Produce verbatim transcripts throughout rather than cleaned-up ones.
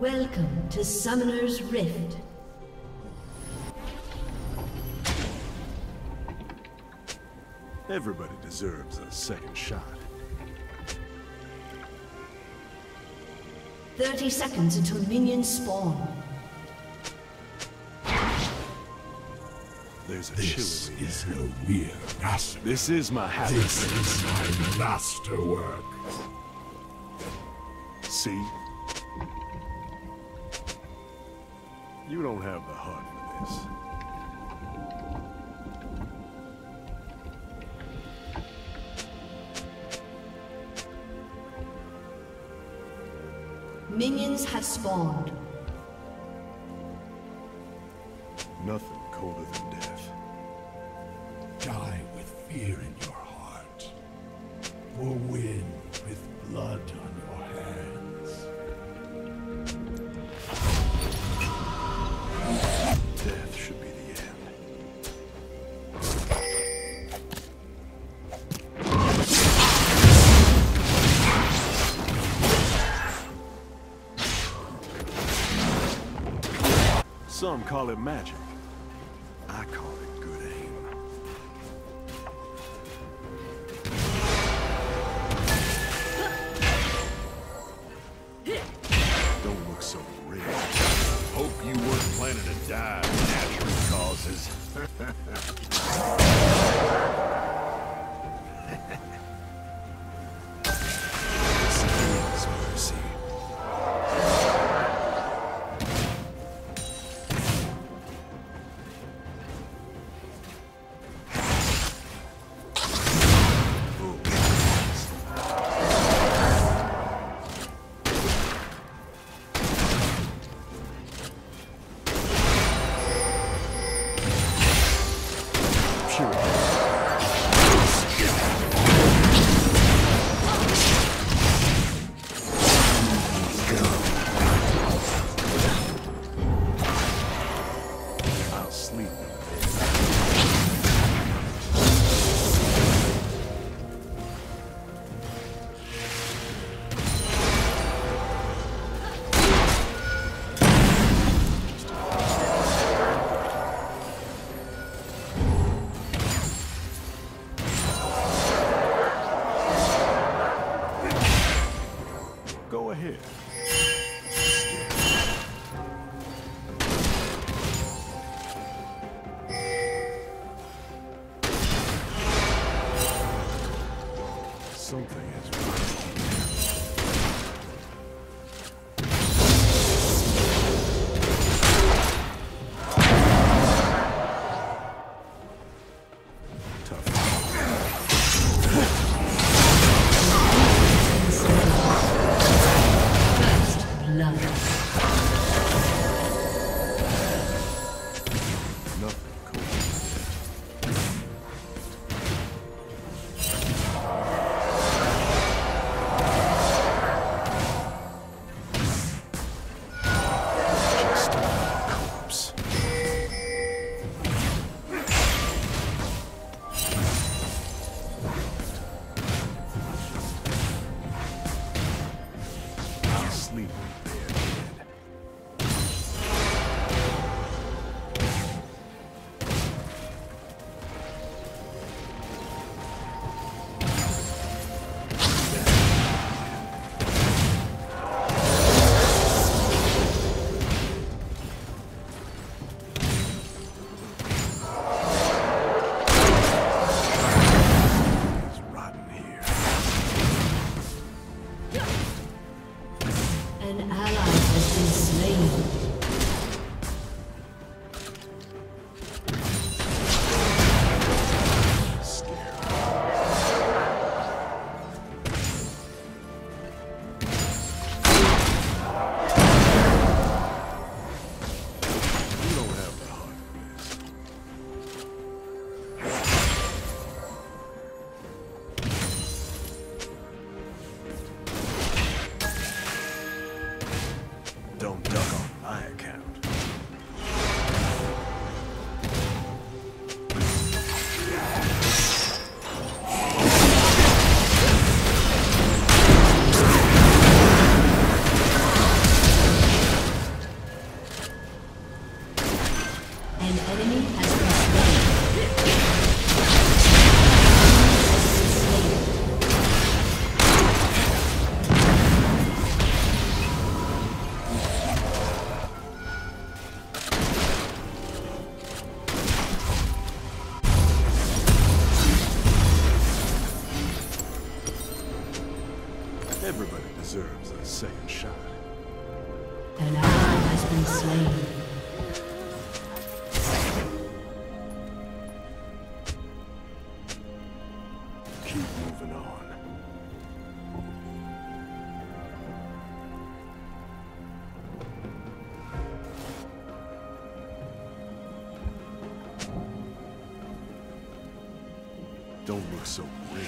Welcome to Summoner's Rift. Everybody deserves a second shot. thirty seconds until minions spawn. There's a This chill in the is air. no mere massacre. This is my happy This place. is my masterwork. See? You don't have the heart for this. Minions have spawned. Nothing colder than death. Die with fear in your heart, or win with blood on your hands. Death should be the end. Some call it magic. I call it good aim. Don't look so red. Hope you weren't planning to die of natural causes. This is mercy. I'll sleep. Go ahead. Something is wrong. Tough. First blood. Nothing cool. Just a corpse. I'll sleep with bare head. An enemy has been slain. Everybody deserves a second shot. An ally has been slain. Keep moving on. Don't look so gritty.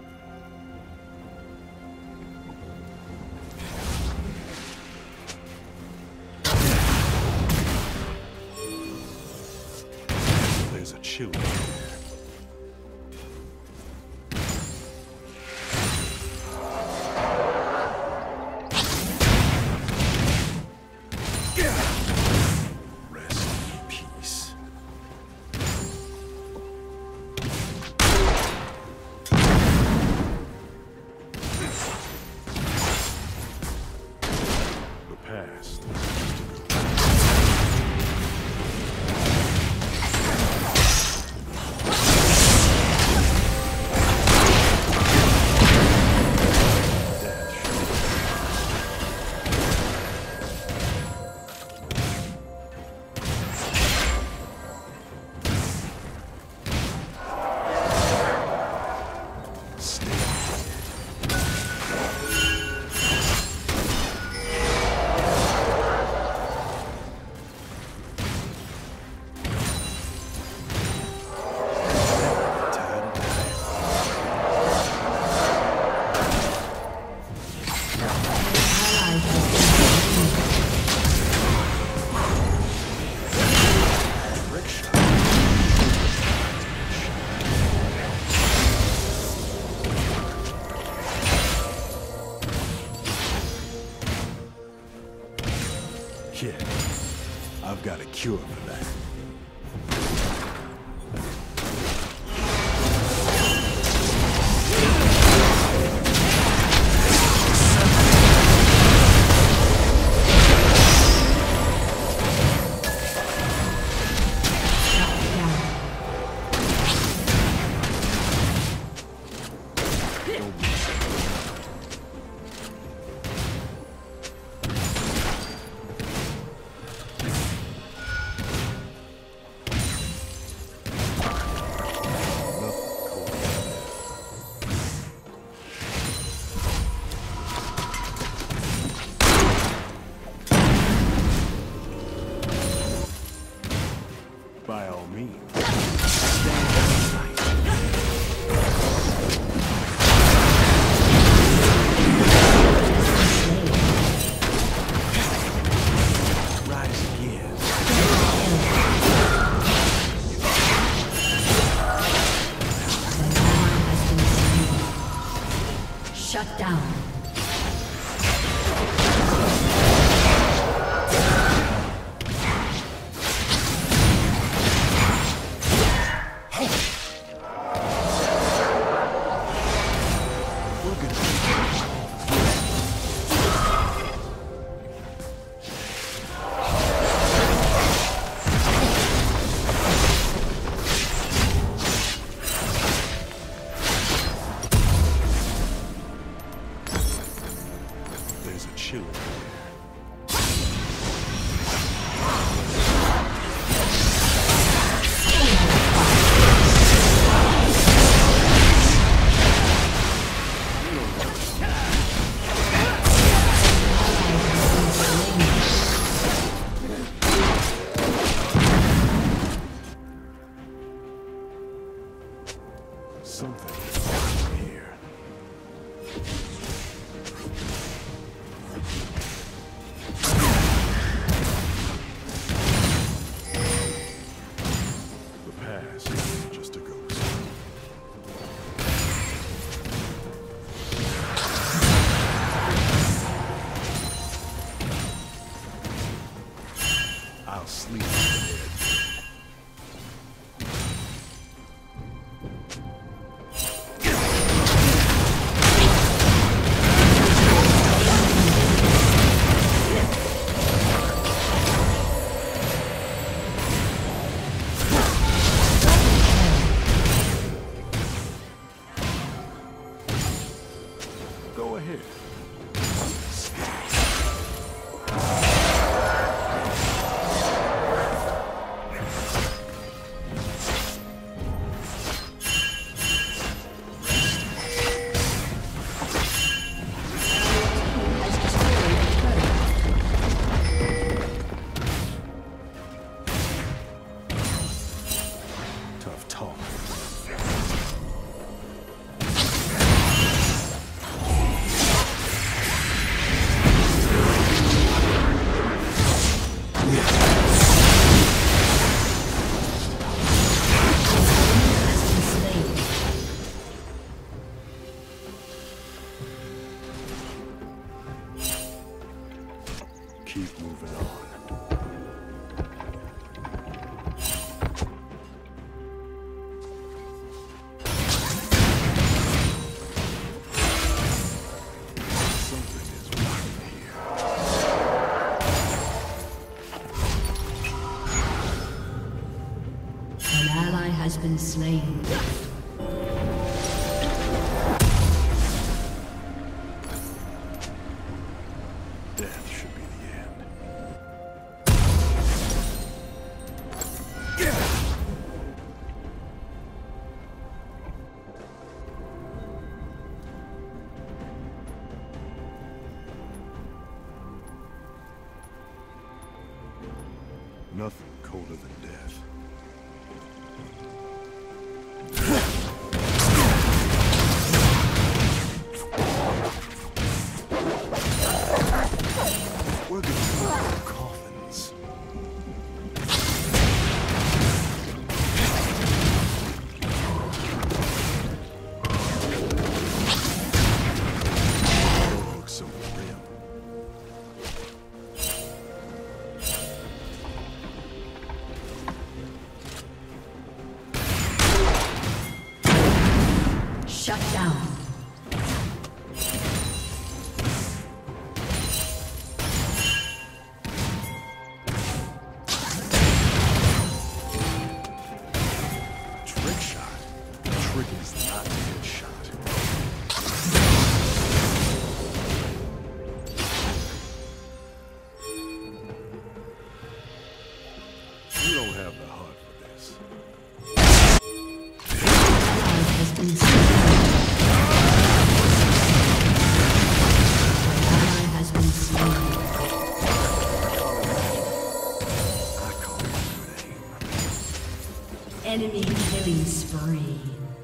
There's a chill in there. Rest in peace. The past. Kid, I've got a cure for that. By all means. Rise again. Shut down. There's a chill in there. Something here. The past is just a ghost. I'll sleep in the bed. An ally has been slain. Death should be the end. Nothing colder than death. We're gonna build coffins. Hooks on the rim. Shut down. Trick shot. Trick is not a good shot. You don't have the heart for this. Ally has been slain. Ally has been slain. I call it good aim. Enemy killing spree.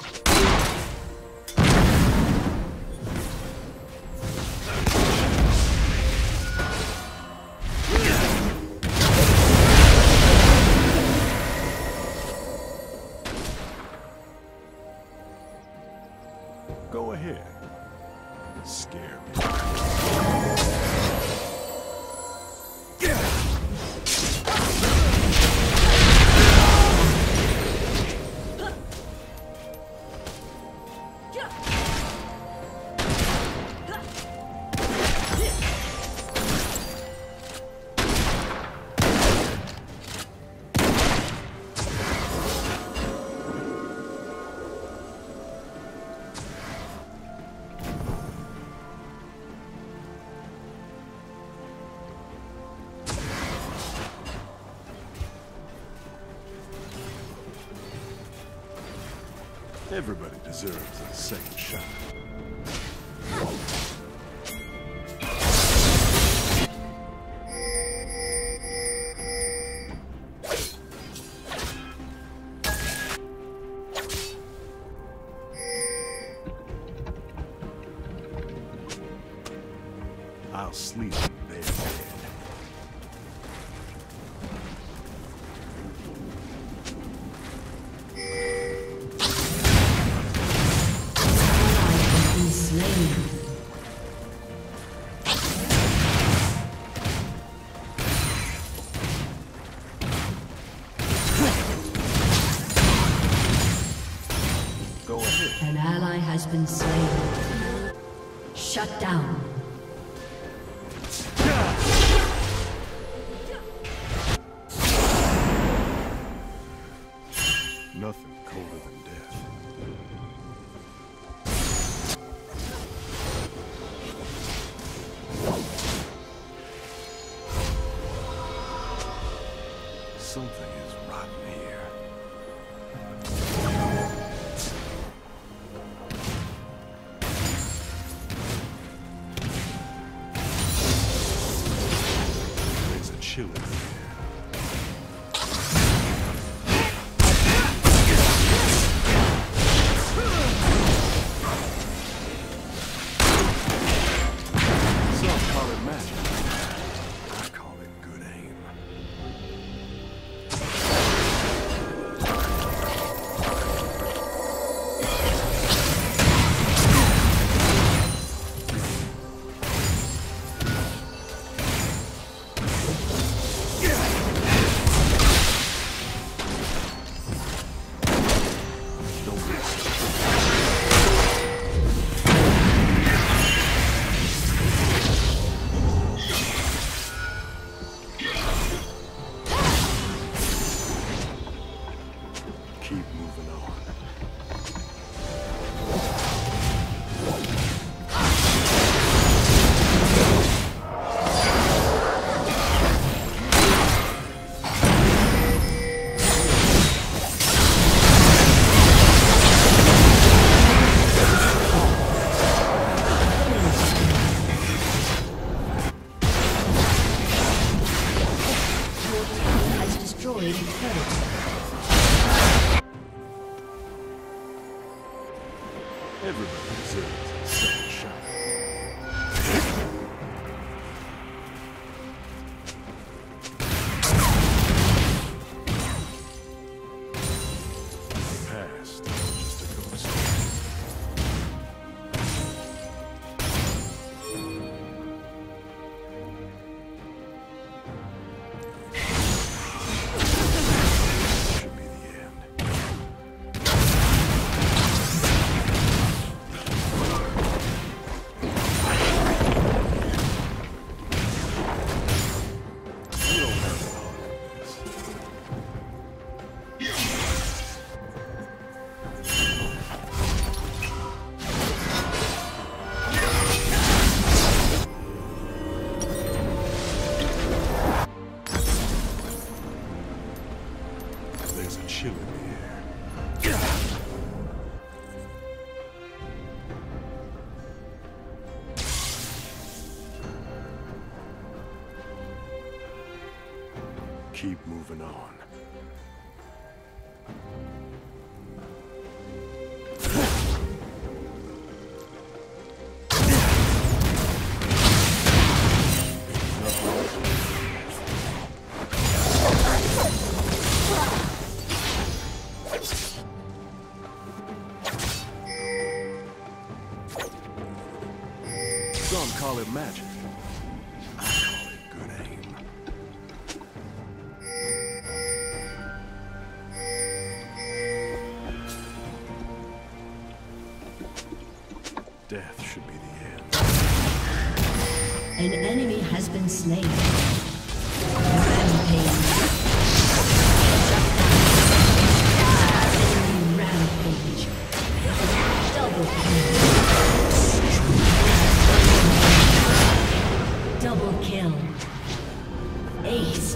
Go ahead. Scare me. Everybody deserves a second shot. I'll sleep in their bed. Been slain. Go ahead. An ally has been slain. Shut down. Nothing colder than death. Something is rotten here. There's a chill in the air. Keep moving on. Everybody deserves a second shot. Past, just a ghost. Should be the end. There's a chill in the air. Keep moving on. Some call it magic. I call it good aim. Death should be the end. An enemy has been slain. Rampage. Enemy rampage. Double kill. Double kill. Ace.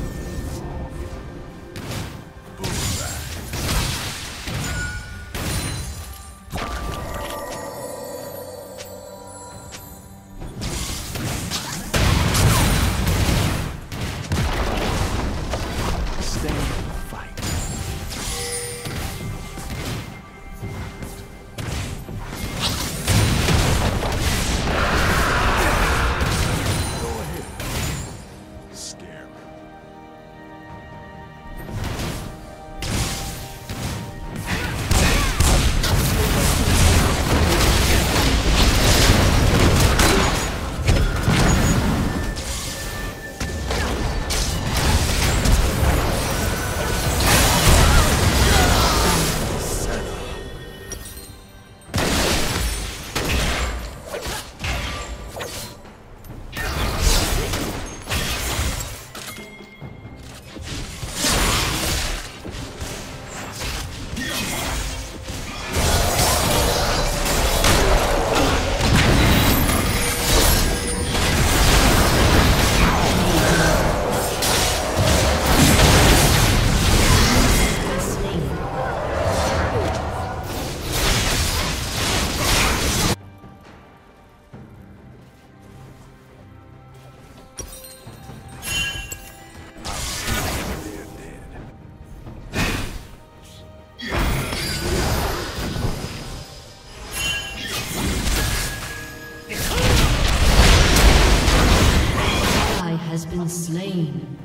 Has been slain.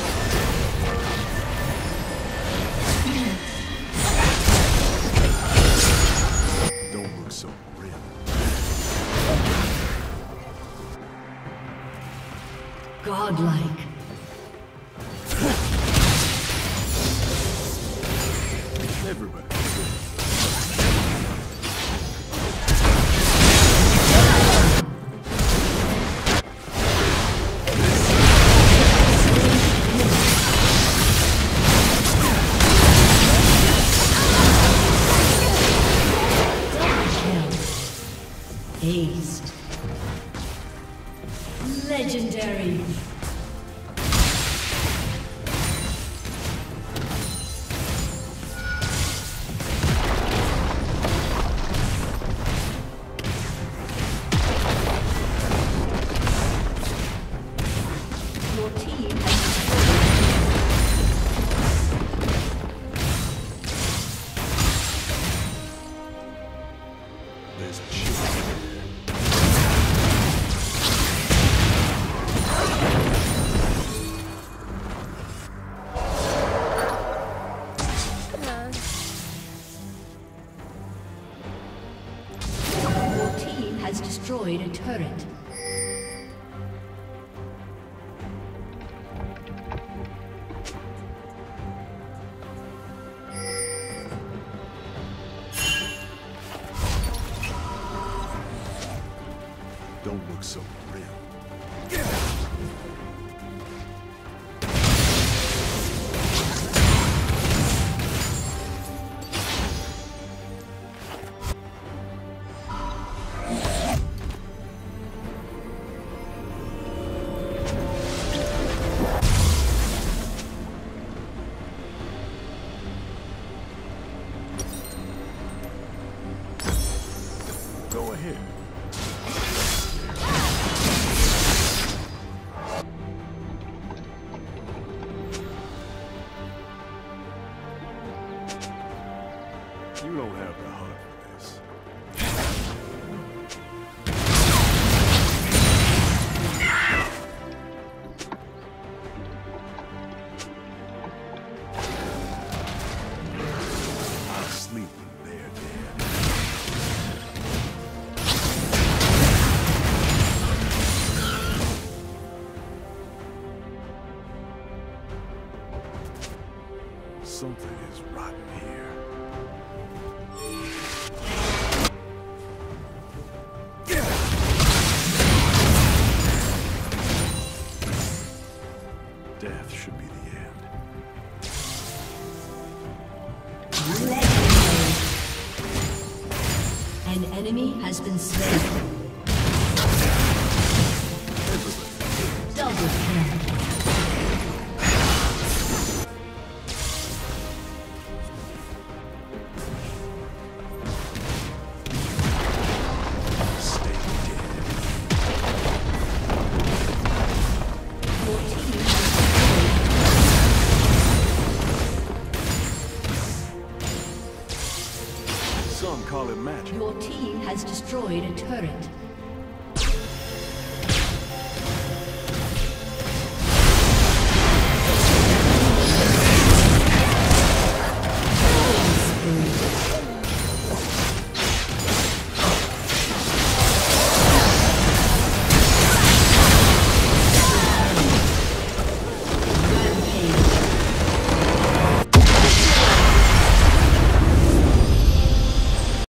Don't look so grim. Godlike. Everybody. Legendary. Your team There's a shield. Your team has destroyed a turret. Don't look so grim. Go ahead. You don't have the heart for this. I'll sleep when they're dead. Something is rotten here. Death should be the end. Legendary. An enemy has been slain. Double kill. Stay dead. Your team has Some call it magic. Your team has destroyed a turret.